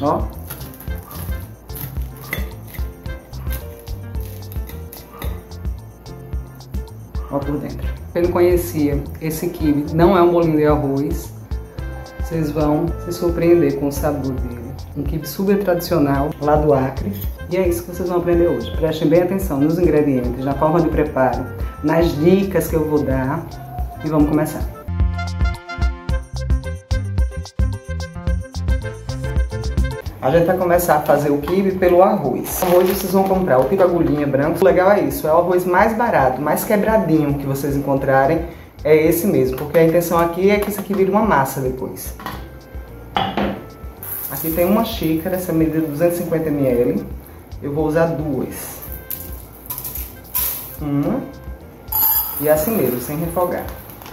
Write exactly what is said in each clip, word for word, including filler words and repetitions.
Ó. Ó por dentro. Quem não conhecia, esse quibe não é um bolinho de arroz. Vocês vão se surpreender com o sabor dele. Um quibe super tradicional lá do Acre. E é isso que vocês vão aprender hoje. Prestem bem atenção nos ingredientes, na forma de preparo, nas dicas que eu vou dar. E vamos começar. A gente vai começar a fazer o quibe pelo arroz. O arroz vocês vão comprar o tipo agulhinha branco. O legal é isso, é o arroz mais barato, mais quebradinho que vocês encontrarem. É esse mesmo, porque a intenção aqui é que isso aqui vire uma massa depois. Aqui tem uma xícara, essa medida de duzentos e cinquenta mililitros. Eu vou usar duas. Uma. E assim mesmo, sem refogar.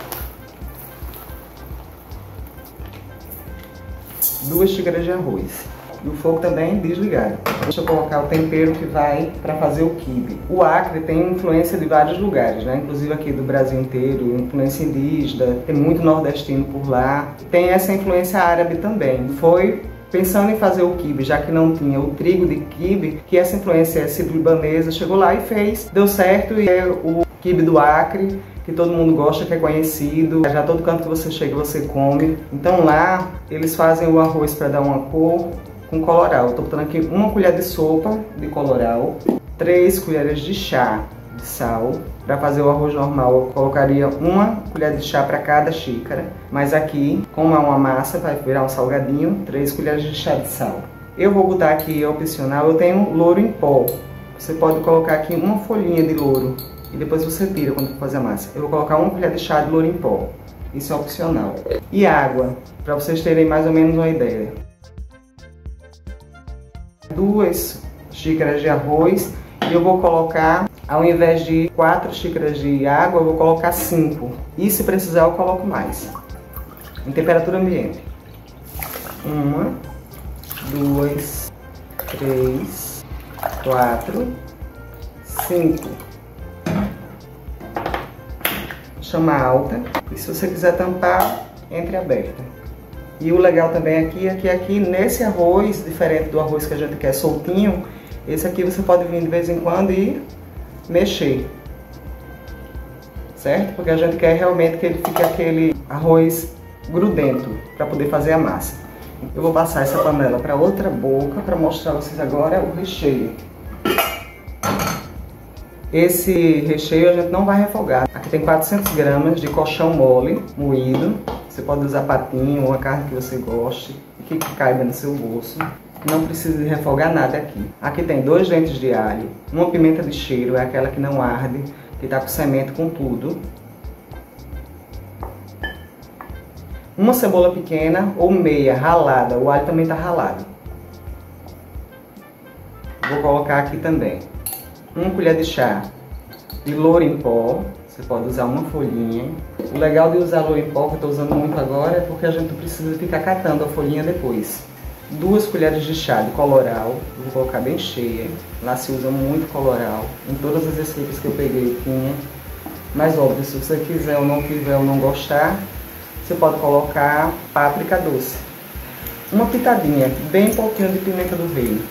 Duas xícaras de arroz. E o fogo também desligado. Deixa eu colocar o tempero que vai para fazer o quibe. O Acre tem influência de vários lugares, né? Inclusive aqui do Brasil inteiro, influência indígena, tem muito nordestino por lá. Tem essa influência árabe também. Foi pensando em fazer o quibe, já que não tinha o trigo de quibe, que essa influência sírio-libanesa chegou lá e fez, deu certo, e é o quibe do Acre, que todo mundo gosta, que é conhecido, já todo canto que você chega você come. Então lá eles fazem o arroz para dar uma cor com coloral. Eu tô botando aqui uma colher de sopa de coloral, três colheres de chá de sal. Para fazer o arroz normal eu colocaria uma colher de chá para cada xícara, mas aqui, como é uma massa, vai virar um salgadinho, três colheres de chá de sal. Eu vou botar aqui, é opcional, eu tenho louro em pó. Você pode colocar aqui uma folhinha de louro e depois você tira quando for fazer a massa. Eu vou colocar uma colher de chá de louro em pó, isso é opcional. E água, para vocês terem mais ou menos uma ideia. Duas xícaras de arroz e eu vou colocar, ao invés de quatro xícaras de água, eu vou colocar cinco. E se precisar eu coloco mais. Em temperatura ambiente. Uma, duas, três, quatro, cinco. Chama alta. E se você quiser tampar, entre aberta. E o legal também aqui é que aqui nesse arroz, diferente do arroz que a gente quer soltinho, esse aqui você pode vir de vez em quando e mexer, certo? Porque a gente quer realmente que ele fique aquele arroz grudento para poder fazer a massa. Eu vou passar essa panela para outra boca para mostrar a vocês agora o recheio. Esse recheio a gente não vai refogar. Aqui tem quatrocentas gramas de colchão mole moído. Você pode usar patinho ou a carne que você goste e que caiba no seu bolso. Não precisa de refogar nada aqui. Aqui tem dois dentes de alho, uma pimenta de cheiro, é aquela que não arde, que está com semente com tudo. Uma cebola pequena ou meia ralada, o alho também está ralado. Vou colocar aqui também uma colher de chá de louro em pó. Você pode usar uma folhinha. O legal de usar louro em pó, que eu estou usando muito agora, é porque a gente não precisa ficar catando a folhinha depois. Duas colheres de chá de coloral, eu vou colocar bem cheia. Lá se usa muito coloral. Em todas as receitas que eu peguei tinha. Mas óbvio, se você quiser ou não quiser ou não gostar, você pode colocar páprica doce. Uma pitadinha, bem pouquinho de pimenta do reino.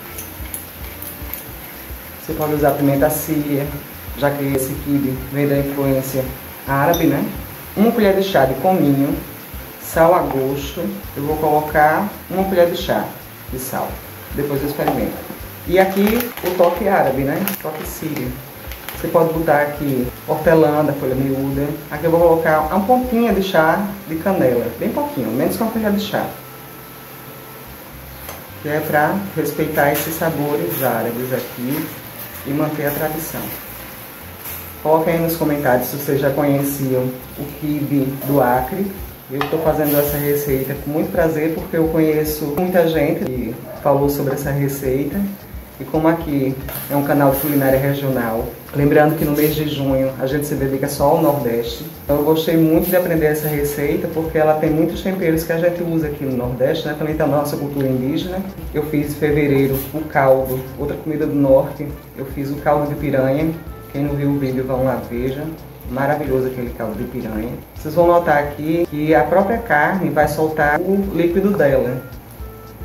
Você pode usar pimenta síria, já que esse quibe vem da influência árabe, né? Uma colher de chá de cominho, sal a gosto. Eu vou colocar uma colher de chá de sal, depois eu experimento. E aqui o toque árabe, né? Toque sírio. Você pode botar aqui hortelã da folha miúda. Aqui eu vou colocar uma pontinha de chá de canela, bem pouquinho, menos que uma colher de chá. Que é para respeitar esses sabores árabes aqui e manter a tradição. Coloquem aí nos comentários se vocês já conheciam o quibe do Acre. Eu estou fazendo essa receita com muito prazer porque eu conheço muita gente que falou sobre essa receita. E como aqui é um canal de culinária regional, lembrando que no mês de junho a gente se dedica só ao Nordeste. Então eu gostei muito de aprender essa receita porque ela tem muitos temperos que a gente usa aqui no Nordeste, né? Também tem a nossa cultura indígena. Eu fiz em fevereiro o caldo, outra comida do Norte. Eu fiz o caldo de piranha. Quem não viu o vídeo, vão lá, veja. Maravilhoso aquele caldo de piranha. Vocês vão notar aqui que a própria carne vai soltar o líquido dela.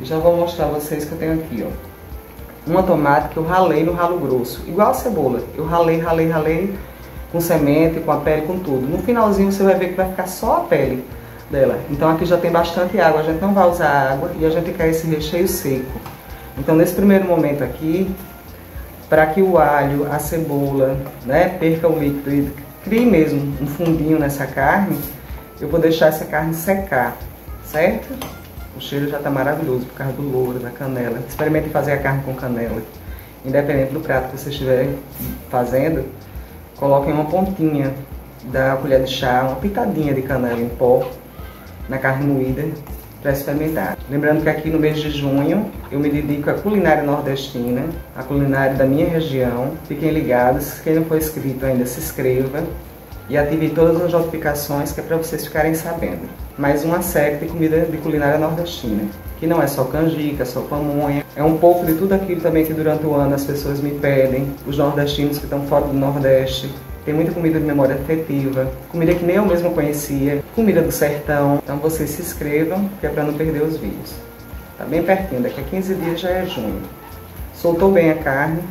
E já vou mostrar a vocês que eu tenho aqui, ó, uma tomate que eu ralei no ralo grosso, igual a cebola. Eu ralei, ralei, ralei com semente, com a pele, com tudo. No finalzinho você vai ver que vai ficar só a pele dela. Então aqui já tem bastante água, a gente não vai usar água e a gente quer esse recheio seco. Então nesse primeiro momento aqui, para que o alho, a cebola, né, perca o líquido e crie mesmo um fundinho nessa carne, eu vou deixar essa carne secar, certo? O cheiro já está maravilhoso por causa do louro, da canela. Experimente fazer a carne com canela. Independente do prato que você estiver fazendo, coloquem uma pontinha da colher de chá, uma pitadinha de canela em pó na carne moída para experimentar. Lembrando que aqui no mês de junho eu me dedico à culinária nordestina, a culinária da minha região. Fiquem ligados, quem não for inscrito ainda se inscreva e ative todas as notificações que é para vocês ficarem sabendo. Mais uma série de comida de culinária nordestina, que não é só canjica, só pamonha, é um pouco de tudo aquilo também que durante o ano as pessoas me pedem, os nordestinos que estão fora do Nordeste. Tem muita comida de memória afetiva, comida que nem eu mesma conhecia, comida do sertão. Então vocês se inscrevam, que é para não perder os vídeos. Tá bem pertinho, daqui a quinze dias já é junho. Soltou bem a carne,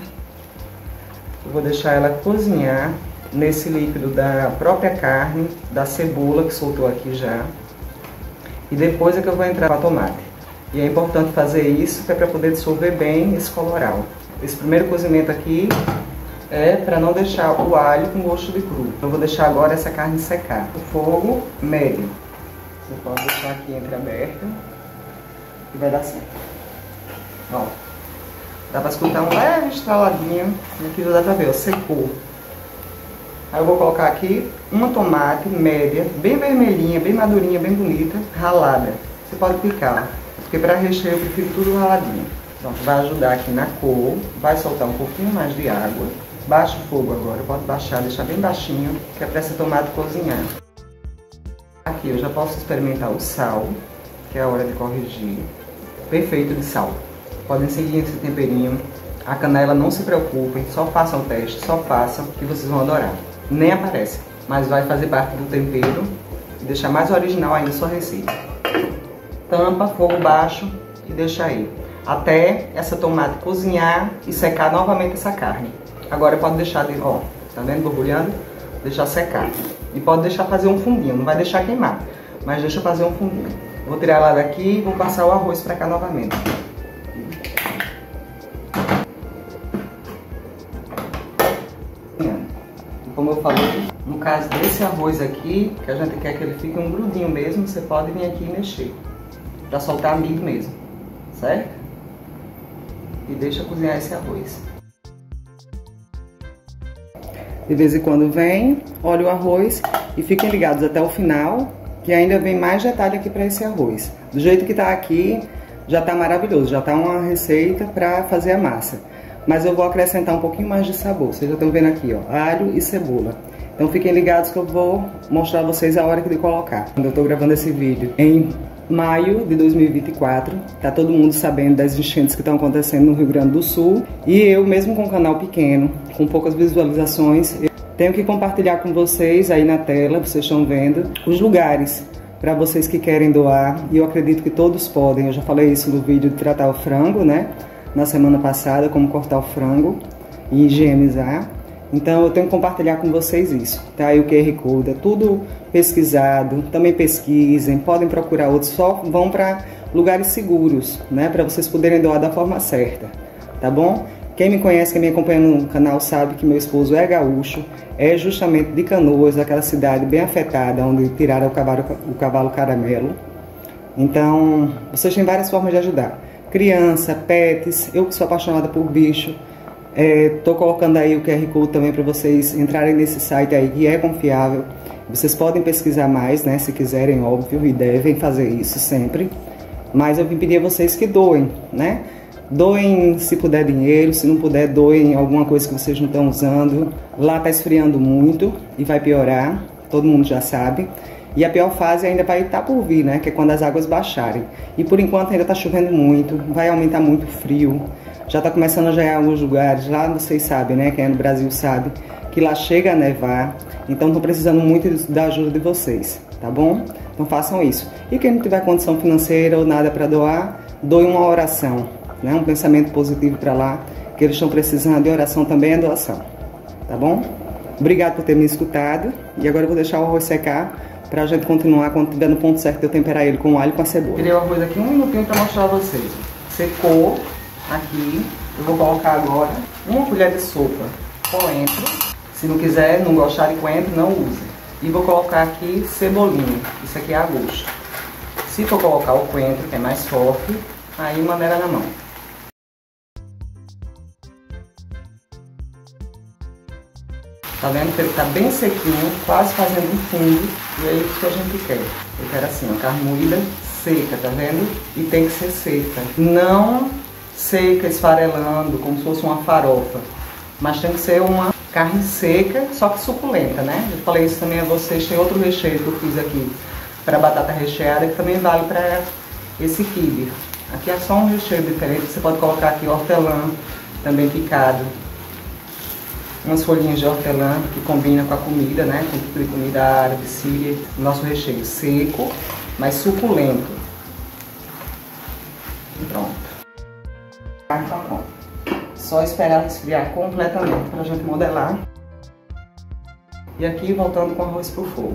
eu vou deixar ela cozinhar nesse líquido da própria carne, da cebola que soltou aqui já. E depois é que eu vou entrar com a tomate. E é importante fazer isso, que é para poder dissolver bem esse colorau. Esse primeiro cozimento aqui é para não deixar o alho com gosto de cru. Eu vou deixar agora essa carne secar. O fogo médio. Você pode deixar aqui entreaberto e vai dar certo. Ó, dá para escutar um leve estraladinho. Aqui já dá para ver, ó, secou. Aí eu vou colocar aqui uma tomate média, bem vermelhinha, bem madurinha, bem bonita, ralada. Você pode picar, porque para recheio eu prefiro tudo raladinho. Pronto, vai ajudar aqui na cor, vai soltar um pouquinho mais de água. Baixa o fogo agora, pode baixar, deixar bem baixinho, que é para essa tomate cozinhar. Aqui eu já posso experimentar o sal, que é a hora de corrigir. Perfeito de sal. Podem seguir esse temperinho. A canela, não se preocupem, só façam o teste, só façam, que vocês vão adorar. Nem aparece, mas vai fazer parte do tempero e deixar mais original ainda a sua receita. Tampa, fogo baixo e deixa aí, até essa tomate cozinhar e secar novamente essa carne. Agora pode deixar, de, ó, tá vendo borbulhando? Deixar secar. E pode deixar fazer um fundinho, não vai deixar queimar, mas deixa fazer um fundinho. Vou tirar ela daqui e vou passar o arroz pra cá novamente. Como eu falei, no caso desse arroz aqui, que a gente quer que ele fique um grudinho mesmo, você pode vir aqui e mexer, para soltar amido mesmo, certo? E deixa cozinhar esse arroz. De vez em quando vem, olha o arroz e fiquem ligados até o final, que ainda vem mais detalhe aqui para esse arroz. Do jeito que tá aqui, já tá maravilhoso, já tá uma receita para fazer a massa. Mas eu vou acrescentar um pouquinho mais de sabor. Vocês já estão vendo aqui, ó, alho e cebola. Então fiquem ligados que eu vou mostrar a vocês a hora que de colocar. Quando eu tô gravando esse vídeo em maio de dois mil e vinte e quatro, tá todo mundo sabendo das enchentes que estão acontecendo no Rio Grande do Sul. E eu, mesmo com um canal pequeno, com poucas visualizações, eu tenho que compartilhar com vocês aí na tela, vocês estão vendo, os lugares para vocês que querem doar. E eu acredito que todos podem. Eu já falei isso no vídeo de tratar o frango, né? Na semana passada, como cortar o frango e higienizar. Então eu tenho que compartilhar com vocês isso, tá? Aí o Q R Code é tudo pesquisado, também pesquisem, podem procurar outros, só vão para lugares seguros, né? Para vocês poderem doar da forma certa, tá bom? Quem me conhece, quem me acompanha no canal sabe que meu esposo é gaúcho, é justamente de Canoas, aquela cidade bem afetada, onde tiraram o cavalo, o cavalo caramelo. Então, vocês têm várias formas de ajudar. Criança, pets, eu que sou apaixonada por bicho, é, tô colocando aí o Q R Code também para vocês entrarem nesse site aí que é confiável. Vocês podem pesquisar mais, né, se quiserem, óbvio, e devem fazer isso sempre. Mas eu vim pedir a vocês que doem, né? Doem se puder dinheiro, se não puder doem alguma coisa que vocês não estão usando. Lá tá esfriando muito e vai piorar, todo mundo já sabe. E a pior fase ainda vai estar por vir, né? Que é quando as águas baixarem. E por enquanto ainda está chovendo muito, vai aumentar muito o frio. Já está começando a gear em alguns lugares, lá vocês sabem, né? Quem é no Brasil sabe que lá chega a nevar. Então estou precisando muito da ajuda de vocês, tá bom? Então façam isso. E quem não tiver condição financeira ou nada para doar, doe uma oração, né? Um pensamento positivo para lá, que eles estão precisando de oração também, é doação, tá bom? Obrigado por ter me escutado, e agora eu vou deixar o arroz secar pra gente continuar quando tiver no ponto certo de eu temperar ele com o alho e com a cebola. Tirei o arroz aqui um minutinho para mostrar a vocês. Secou aqui, eu vou colocar agora uma colher de sopa coentro. Se não quiser, não gostar de coentro, não use. E vou colocar aqui cebolinha, isso aqui é a gosto. Se for colocar o coentro, que é mais forte, aí maneira na mão. Tá vendo que ele tá bem sequinho, quase fazendo um fundo, e é isso que a gente quer. Eu quero assim, ó, carne moída seca, tá vendo? E tem que ser seca. Não seca, esfarelando, como se fosse uma farofa. Mas tem que ser uma carne seca, só que suculenta, né? Eu falei isso também a vocês, tem outro recheio que eu fiz aqui para batata recheada, que também vale para esse quibe. Aqui é só um recheio diferente, você pode colocar aqui hortelã, também picado. Umas folhinhas de hortelã que combina com a comida, né? Com tipo de comida árabe, síria. Nosso recheio seco, mas suculento. E pronto. Tá bom. Só esperar esfriar completamente pra gente modelar. E aqui voltando com o arroz pro fogo.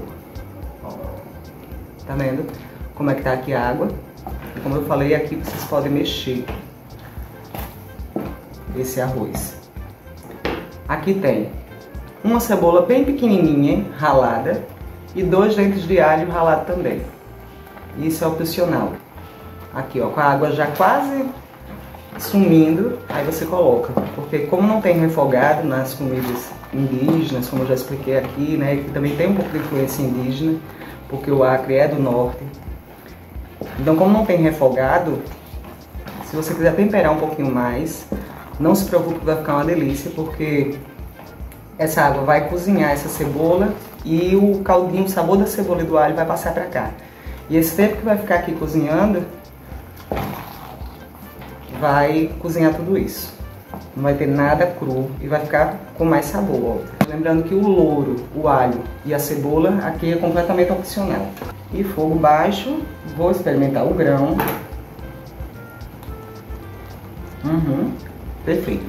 Tá vendo como é que tá aqui a água? E como eu falei, aqui vocês podem mexer esse arroz. Aqui tem uma cebola bem pequenininha, ralada, e dois dentes de alho ralado também. Isso é opcional. Aqui, ó, com a água já quase sumindo, aí você coloca. Porque como não tem refogado nas comidas indígenas, como eu já expliquei aqui, né, que também tem um pouco de influência indígena, porque o Acre é do norte. Então, como não tem refogado, se você quiser temperar um pouquinho mais, não se preocupe que vai ficar uma delícia, porque essa água vai cozinhar essa cebola e o caldinho, o sabor da cebola e do alho vai passar pra cá. E esse tempo que vai ficar aqui cozinhando, vai cozinhar tudo isso. Não vai ter nada cru e vai ficar com mais sabor, ó. Lembrando que o louro, o alho e a cebola aqui é completamente opcional. E fogo baixo, vou experimentar o grão. Uhum, perfeito.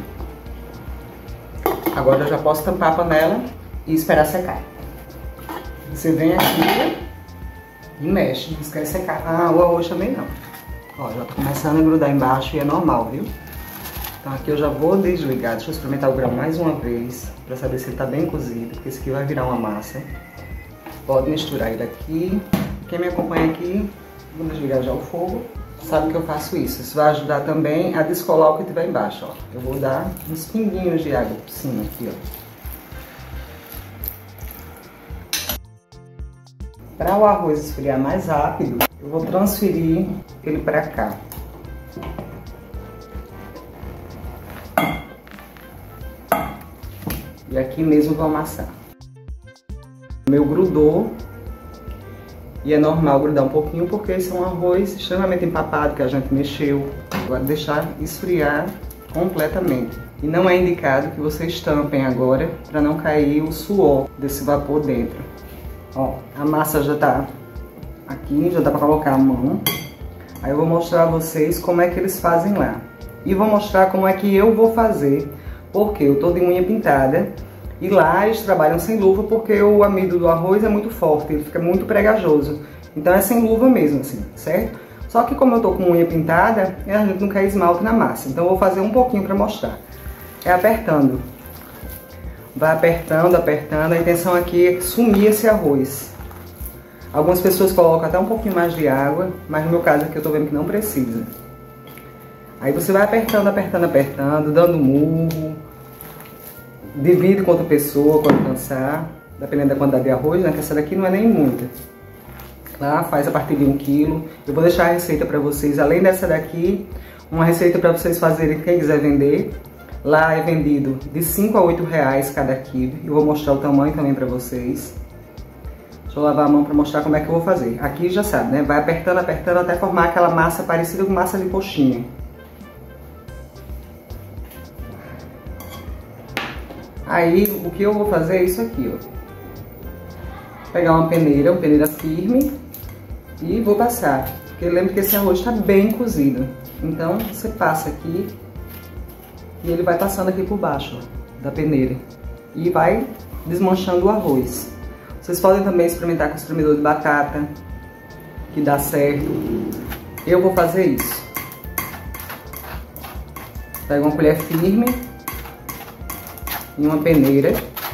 Agora eu já posso tampar a panela e esperar secar. Você vem aqui e mexe, não esquece secar. Ah, o arroz também não. Ó, já tá começando a grudar embaixo e é normal, viu? Então aqui eu já vou desligar, deixa eu experimentar o grão mais uma vez, pra saber se ele tá bem cozido, porque esse aqui vai virar uma massa. Pode misturar ele aqui. Quem me acompanha aqui, vou desligar já o fogo, sabe que eu faço isso. Isso vai ajudar também a descolar o que tiver embaixo, ó. Eu vou dar uns pinguinhos de água por cima aqui, ó. Para o arroz esfriar mais rápido, eu vou transferir ele para cá. E aqui mesmo vou amassar. O meu grudou. E é normal grudar um pouquinho, porque esse é um arroz extremamente empapado, que a gente mexeu. Agora deixar esfriar completamente. E não é indicado que vocês tampem agora, para não cair o suor desse vapor dentro. Ó, a massa já tá aqui, já dá para colocar a mão. Aí eu vou mostrar a vocês como é que eles fazem lá. E vou mostrar como é que eu vou fazer, porque eu tô de unha pintada. E lá eles trabalham sem luva porque o amido do arroz é muito forte, ele fica muito pregajoso. Então é sem luva mesmo, assim, certo? Só que como eu tô com unha pintada, a gente não quer esmalte na massa. Então eu vou fazer um pouquinho pra mostrar. É apertando. Vai apertando, apertando. A intenção aqui é sumir esse arroz. Algumas pessoas colocam até um pouquinho mais de água, mas no meu caso aqui eu tô vendo que não precisa. Aí você vai apertando, apertando, apertando, dando murro. Divide com outra pessoa quando cansar, dependendo da quantidade de arroz, né? Que essa daqui não é nem muita. Lá faz a partir de um quilo. Eu vou deixar a receita para vocês, além dessa daqui, uma receita para vocês fazerem, quem quiser vender. Lá é vendido de cinco a oito reais cada quilo. Eu vou mostrar o tamanho também para vocês. Deixa eu lavar a mão para mostrar como é que eu vou fazer. Aqui já sabe, né? Vai apertando, apertando até formar aquela massa parecida com massa de coxinha. Aí, o que eu vou fazer é isso aqui, ó. Pegar uma peneira, uma peneira firme e vou passar Porque lembra que esse arroz está bem cozido. Então você passa aqui e ele vai passando aqui por baixo, ó, da peneira. E vai desmanchando o arroz. Vocês podem também experimentar com espremedor de batata, que dá certo. Eu vou fazer isso. Pega uma colher firme e uma peneira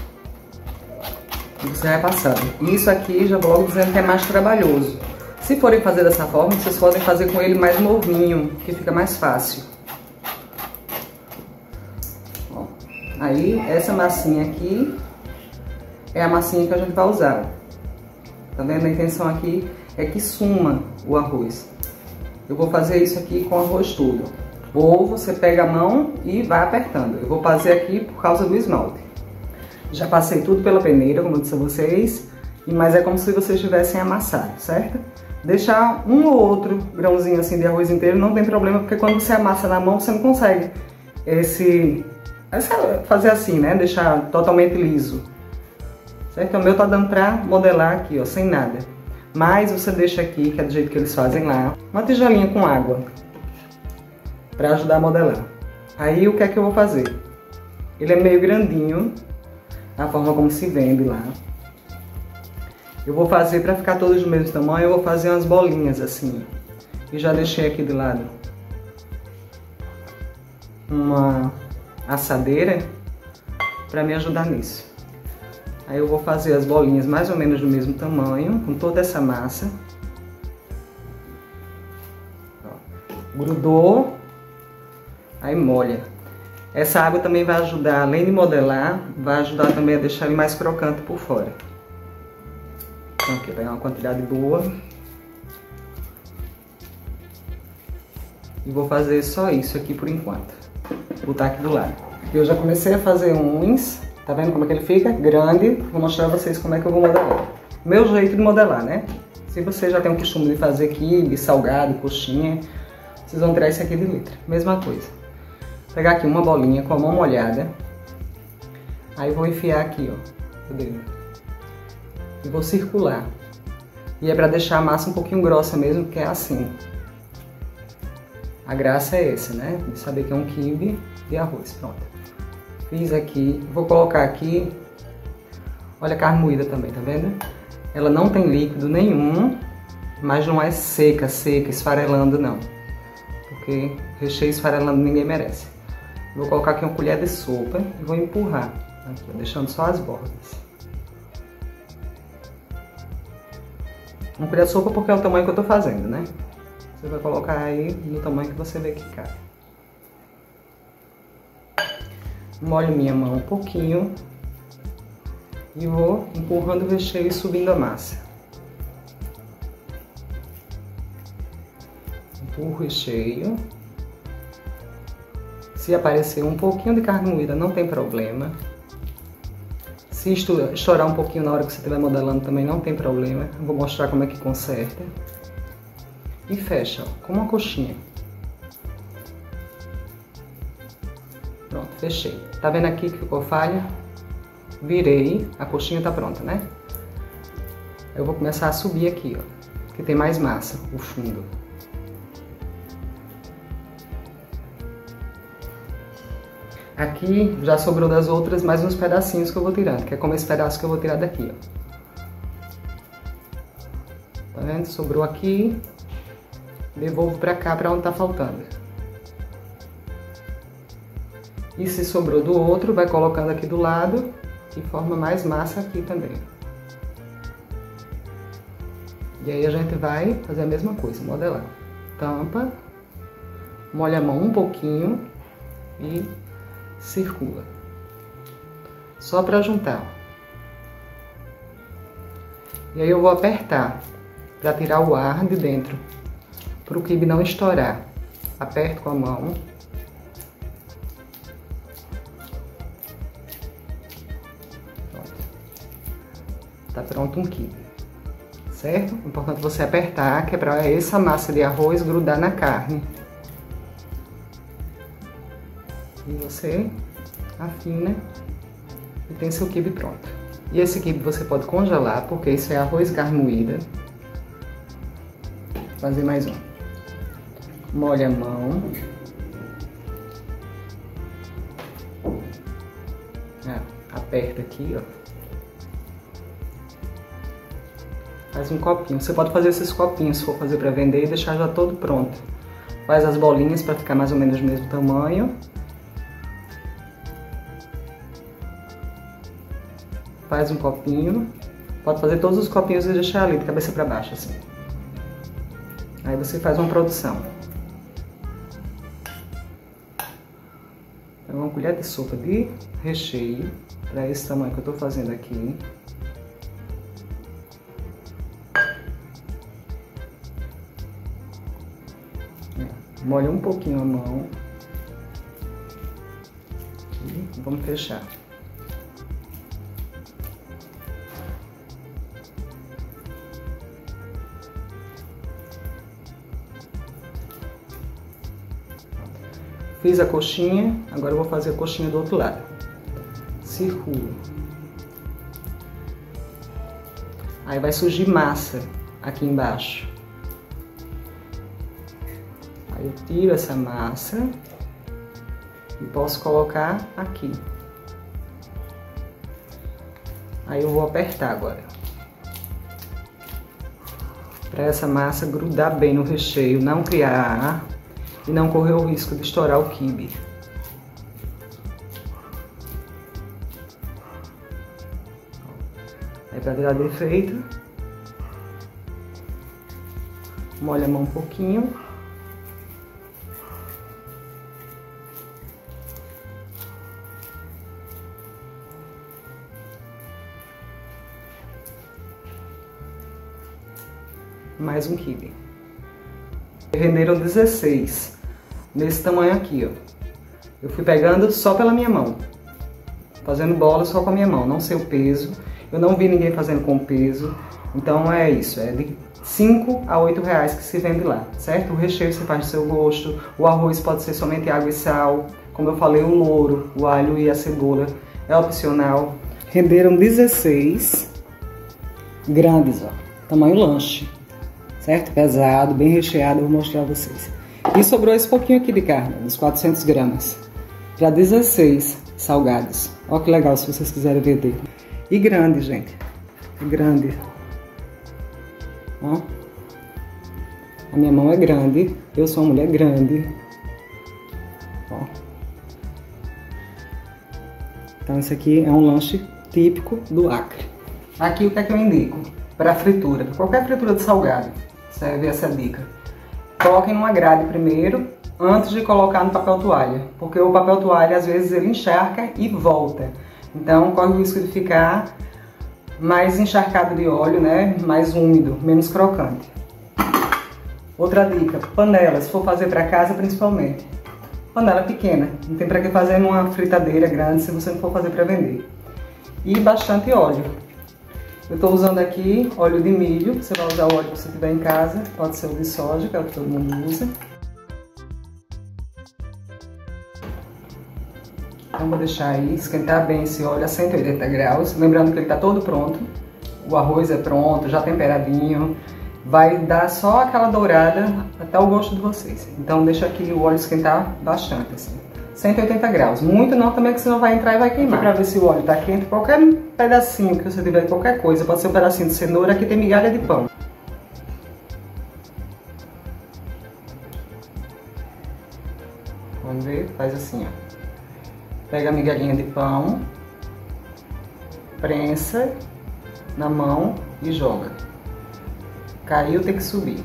e você vai passando. Isso aqui já vou logo dizendo que é mais trabalhoso. Se forem fazer dessa forma, vocês podem fazer com ele mais novinho, que fica mais fácil. Ó, aí essa massinha aqui é a massinha que a gente vai usar. Tá vendo? A intenção aqui é que suma o arroz. Eu vou fazer isso aqui com o arroz todo. Ou você pega a mão e vai apertando. Eu vou fazer aqui por causa do esmalte. Já passei tudo pela peneira, como eu disse a vocês, mas é como se vocês tivessem amassado, certo? Deixar um ou outro grãozinho assim de arroz inteiro não tem problema, porque quando você amassa na mão você não consegue esse, essa, fazer assim, né? Deixar totalmente liso. Certo? O meu tá dando pra modelar aqui, ó, sem nada. Mas você deixa aqui, que é do jeito que eles fazem lá, uma tigelinha com água pra ajudar a modelar. Aí o que é que eu vou fazer? Ele é meio grandinho, a forma como se vende lá. Eu vou fazer, pra ficar todos do mesmo tamanho, eu vou fazer umas bolinhas assim. E já deixei aqui do lado uma assadeira pra me ajudar nisso. Aí eu vou fazer as bolinhas mais ou menos do mesmo tamanho, com toda essa massa. Ó, grudou, aí molha. Essa água também vai ajudar, além de modelar, vai ajudar também a deixar ele mais crocante por fora. Então aqui, pegar uma quantidade boa. E vou fazer só isso aqui por enquanto. Vou botar aqui do lado. Eu já comecei a fazer uns. Tá vendo como é que ele fica? Grande. Vou mostrar a vocês como é que eu vou modelar. Meu jeito de modelar, né? Se você já tem o costume de fazer quibe, salgado, coxinha, vocês vão tirar isso aqui de letra. Mesma coisa. Pegar aqui uma bolinha com a mão molhada. Aí vou enfiar aqui, ó. Cadê? E vou circular. E é pra deixar a massa um pouquinho grossa mesmo, porque é assim. A graça é essa, né? De saber que é um quibe de arroz. Pronto. Fiz aqui, vou colocar aqui, olha a carne moída também, tá vendo? Ela não tem líquido nenhum, mas não é seca, seca, esfarelando não. Porque recheio esfarelando ninguém merece. Vou colocar aqui uma colher de sopa e vou empurrar, aqui, deixando só as bordas. Uma colher de sopa porque é o tamanho que eu tô fazendo, né? Você vai colocar aí no tamanho que você vê que cabe. Molho minha mão um pouquinho e vou empurrando o recheio e subindo a massa. Empurro o recheio. Se aparecer um pouquinho de carne moída, não tem problema. Se estourar um pouquinho na hora que você estiver modelando, também não tem problema. Eu vou mostrar como é que conserta. E fecha, ó, como uma coxinha. Pronto, fechei. Tá vendo aqui que ficou falha? Virei, a coxinha tá pronta, né? Eu vou começar a subir aqui, ó, que tem mais massa, o fundo. Aqui já sobrou das outras mais uns pedacinhos que eu vou tirando, que é como esse pedaço que eu vou tirar daqui, ó. Tá vendo? Sobrou aqui, devolvo pra cá, pra onde tá faltando. E se sobrou do outro, vai colocando aqui do lado e forma mais massa aqui também. E aí a gente vai fazer a mesma coisa, modelar. Tampa, molha a mão um pouquinho e circula. Só para juntar. E aí eu vou apertar para tirar o ar de dentro, para o quibe não estourar. Aperto com a mão. Tá pronto um quibe, certo? Importante você apertar, que é para essa massa de arroz grudar na carne. E você afina e tem seu quibe pronto. E esse quibe você pode congelar, porque isso é arroz e carne moída. fazer mais um. Molha a mão. Ah, aperta aqui, ó. Faz um copinho. Você pode fazer esses copinhos se for fazer para vender e deixar já todo pronto. Faz as bolinhas para ficar mais ou menos do mesmo tamanho. Faz um copinho. Pode fazer todos os copinhos e deixar ali de cabeça para baixo, assim. Aí você faz uma produção. Então, uma colher de sopa de recheio, para esse tamanho que eu tô fazendo aqui. Molha um pouquinho a mão. E vamos fechar. Fiz a coxinha, agora eu vou fazer a coxinha do outro lado. Circulo. Aí vai surgir massa aqui embaixo. Aí eu tiro essa massa e posso colocar aqui. Aí eu vou apertar agora. Para essa massa grudar bem no recheio, não criar ar e não correr o risco de estourar o quibe. Aí para virar defeito, molha a mão um pouquinho. Mais um quibe. Renderam dezesseis, nesse tamanho aqui, ó. Eu fui pegando só pela minha mão, fazendo bola só com a minha mão, não sei o peso. Eu não vi ninguém fazendo com peso, então é isso, é de cinco a oito reais que se vende lá, certo? O recheio você faz do seu gosto, o arroz pode ser somente água e sal, como eu falei, o louro, o alho e a cebola é opcional. Renderam dezesseis, grandes, ó, tamanho lanche. Certo? Pesado, bem recheado, eu vou mostrar a vocês. E sobrou esse pouquinho aqui de carne, uns quatrocentos gramas. Para dezesseis salgados. Olha que legal, se vocês quiserem vender. E grande, gente. Grande. Ó. A minha mão é grande. Eu sou uma mulher grande. Ó. Então esse aqui é um lanche típico do Acre. Aqui o que é que eu indico? Para fritura, qualquer fritura de salgado. Serve essa dica. Coloquem numa grade primeiro, antes de colocar no papel toalha, porque o papel toalha às vezes ele encharca e volta. Então corre o risco de ficar mais encharcado de óleo, né? Mais úmido, menos crocante. Outra dica, panela, se for fazer para casa principalmente. Panela pequena, não tem para que fazer numa fritadeira grande se você não for fazer para vender. E bastante óleo. Eu estou usando aqui óleo de milho, você vai usar o óleo que você tiver em casa, pode ser o de soja, que é o que todo mundo usa. Então vou deixar aí esquentar bem esse óleo a cento e oitenta graus, lembrando que ele está todo pronto, o arroz é pronto, já temperadinho, vai dar só aquela dourada até o gosto de vocês. Então deixa aqui o óleo esquentar bastante, assim. cento e oitenta graus, muito não também que senão vai entrar e vai queimar. Para ver se o óleo está quente, qualquer pedacinho que você tiver, qualquer coisa, pode ser um pedacinho de cenoura, aqui tem migalha de pão. Vamos ver, faz assim, ó. Pega a migalhinha de pão, prensa na mão e joga. Caiu, tem que subir.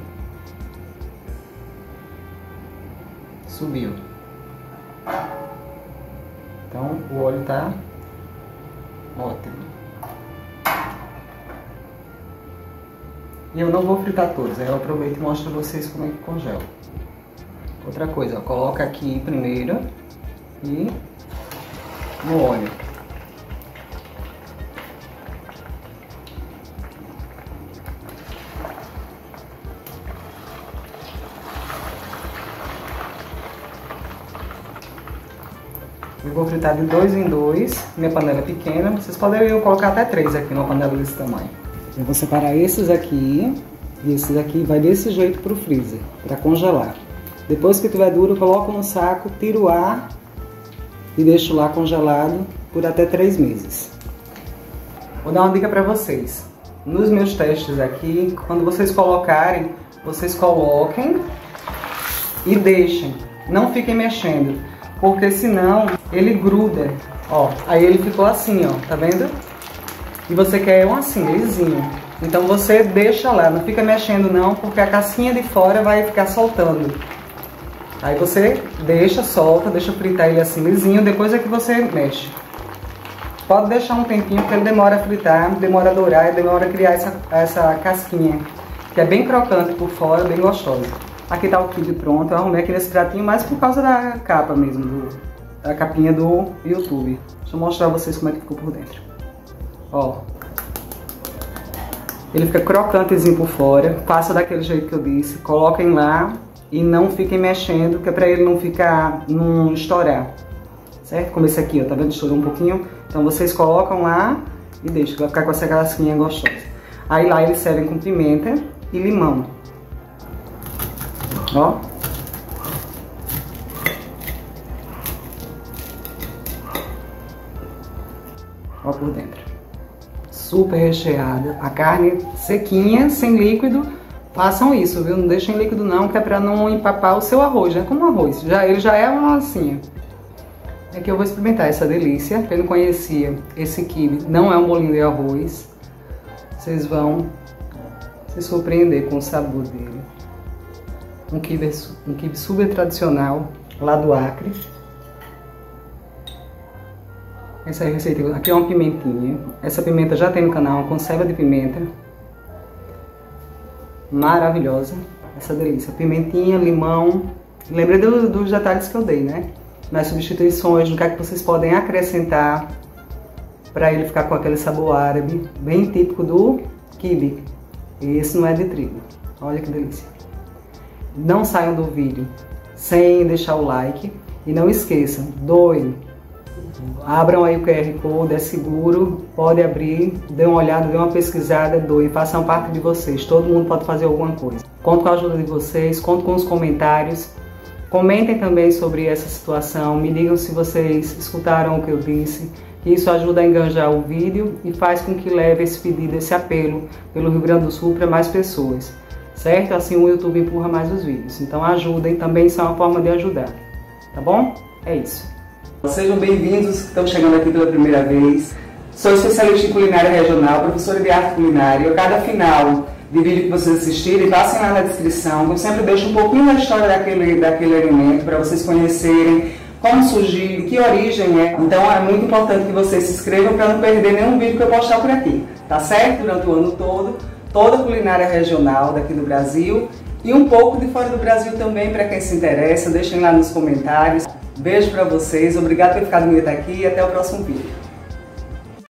Subiu. Então o óleo tá ótimo. E eu não vou fritar todos, aí eu aproveito e mostro a vocês como é que congela. Outra coisa, ó, coloca aqui primeiro e no óleo. Eu vou fritar de dois em dois, minha panela é pequena, vocês poderiam colocar até três aqui numa panela desse tamanho. Eu vou separar esses aqui E esse daqui vai desse jeito pro freezer, para congelar. Depois que tiver duro, coloco no saco, tiro o ar e deixo lá congelado por até três meses. Vou dar uma dica para vocês. Nos meus testes aqui, quando vocês colocarem, vocês coloquem e deixem. Não fiquem mexendo, porque senão ele gruda. Ó, aí ele ficou assim, ó, tá vendo? E você quer um assim, lisinho. Então você deixa lá, não fica mexendo não, porque a casquinha de fora vai ficar soltando. Aí você deixa, solta, deixa fritar ele assim lisinho, depois é que você mexe. Pode deixar um tempinho, porque ele demora a fritar, demora a dourar, demora a criar essa, essa casquinha, que é bem crocante por fora, bem gostosa. Aqui tá o quibe pronto, eu arrumei aqui nesse pratinho, mais por causa da capa mesmo, do, da capinha do YouTube. Deixa eu mostrar a vocês como é que ficou por dentro. Ó. Ele fica crocantezinho por fora, faça daquele jeito que eu disse, coloquem lá e não fiquem mexendo, que é pra ele não ficar, não estourar, certo? Como esse aqui, ó, tá vendo? Estourou um pouquinho. Então vocês colocam lá e deixam, vai ficar com essa casquinha gostosa. Aí lá eles servem com pimenta e limão. Ó. Ó por dentro. Super recheada, a carne sequinha, sem líquido. Façam isso, viu? Não deixem líquido não, que é pra não empapar o seu arroz, né? Como arroz, já, ele já é uma massinha. Aqui eu vou experimentar essa delícia. Quem não conhecia esse quibe, não é um bolinho de arroz. Vocês vão se surpreender com o sabor dele. Um quibe, um quibe super tradicional, lá do Acre. Essa é a receita. Aqui é uma pimentinha. Essa pimenta já tem no canal, uma conserva de pimenta. Maravilhosa. Essa delícia. Pimentinha, limão. Lembrei do, dos detalhes que eu dei, né? Nas substituições, no que é que vocês podem acrescentar para ele ficar com aquele sabor árabe, bem típico do quibe. E esse não é de trigo. Olha que delícia. Não saiam do vídeo sem deixar o like. E não esqueçam, doem. Abram aí o Q R Code, é seguro, pode abrir, dê uma olhada, dê uma pesquisada, doem, façam parte de vocês, todo mundo pode fazer alguma coisa. Conto com a ajuda de vocês, conto com os comentários, comentem também sobre essa situação, me digam se vocês escutaram o que eu disse, que isso ajuda a engajar o vídeo e faz com que leve esse pedido, esse apelo pelo Rio Grande do Sul para mais pessoas, certo? Assim o YouTube empurra mais os vídeos, então ajudem, também isso é uma forma de ajudar, tá bom? É isso. Sejam bem-vindos que estão chegando aqui pela primeira vez. Sou especialista em culinária regional, professora de arte culinária. A cada final de vídeo que vocês assistirem, passem lá na descrição. Eu sempre deixo um pouquinho da história daquele, daquele alimento para vocês conhecerem como surgiu, que origem é. Então é muito importante que vocês se inscrevam para não perder nenhum vídeo que eu postar por aqui. Tá certo? Durante o ano todo, toda a culinária regional daqui do Brasil e um pouco de fora do Brasil também, para quem se interessa. Deixem lá nos comentários. Beijo pra vocês, obrigado por ter ficado comigo aqui e até o próximo vídeo.